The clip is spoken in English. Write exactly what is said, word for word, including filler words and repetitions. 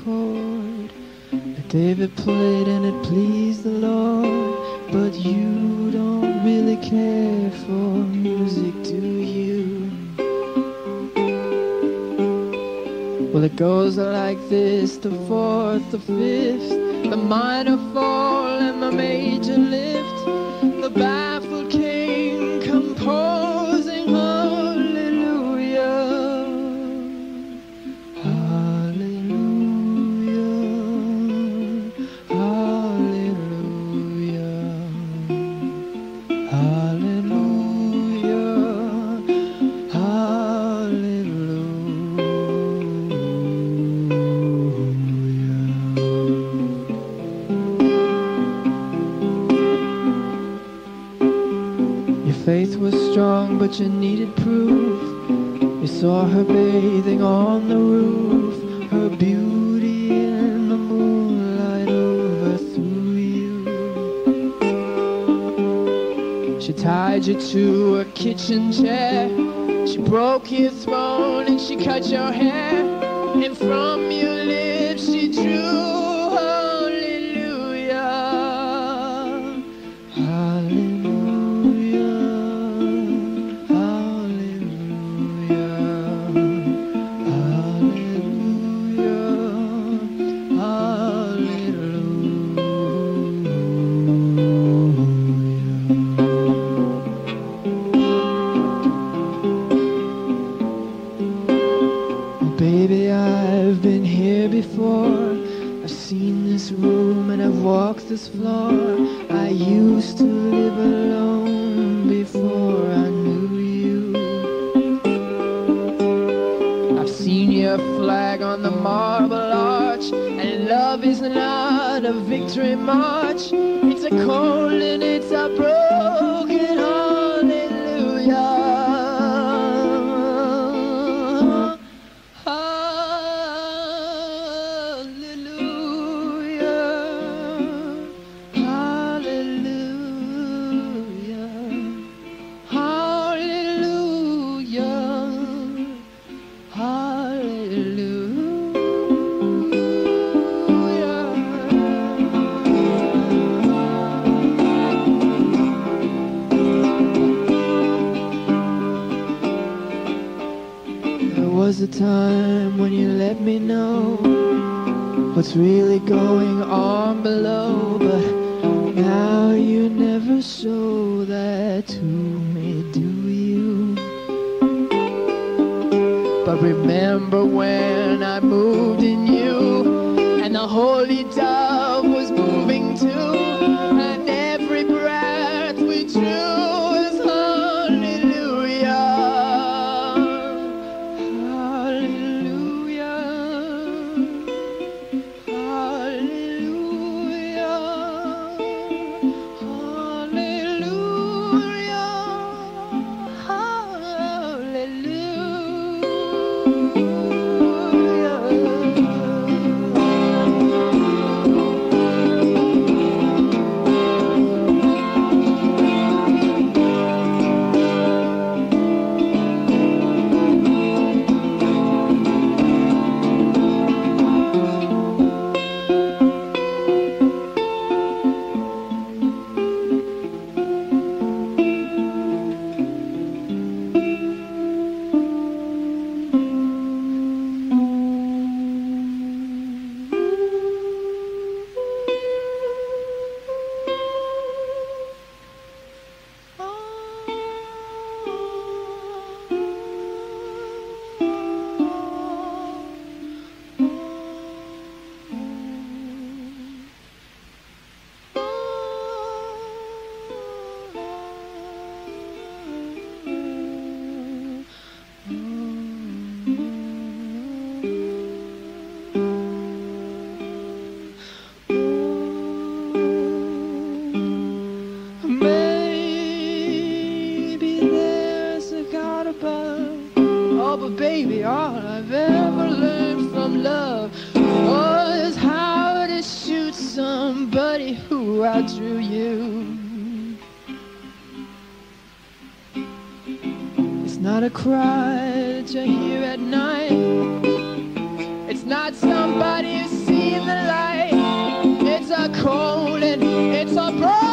chord that David played and it pleased the Lord. But you don't really care for music, do you? Well, it goes like this: the fourth, the fifth, the minor fall and the major lift, the baffled king composing hallelujah, hallelujah, hallelujah, hallelujah, hallelujah. Faith was strong, but you needed proof. You saw her bathing on the roof, her beauty in the moonlight overthrew you. She tied you to a kitchen chair, she broke your throne and she cut your hair, and from your lips she drew hallelujah, hallelujah. Baby, I've been here before. I've seen this room and I've walked this floor. I used to live alone before I knew you. I've seen your flag on the marble arch, and love is not a victory march. It's a cold and it's a broken hallelujah. There was a time when you let me know what's really going on below, but now you never show that to me, do you? But remember when I moved in you, and the holy dove was moving too, and every breath we drew was hallelujah, hallelujah, hallelujah, hallelujah, hallelujah. But baby, all I've ever learned from love was how to shoot somebody who outdrew you. It's not a cry that you hear at night. It's not somebody who see the light. It's a cold and it's a broken.